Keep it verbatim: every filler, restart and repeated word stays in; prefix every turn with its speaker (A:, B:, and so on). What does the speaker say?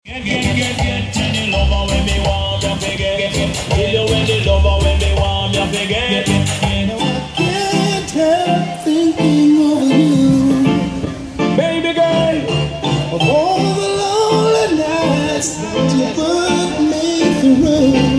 A: Get, get, get, get, any lover when me want me forget. Kill you when the lover when me want me forget. No, I can't help thinking of you, baby girl. Of all the lonely nights that you put me through.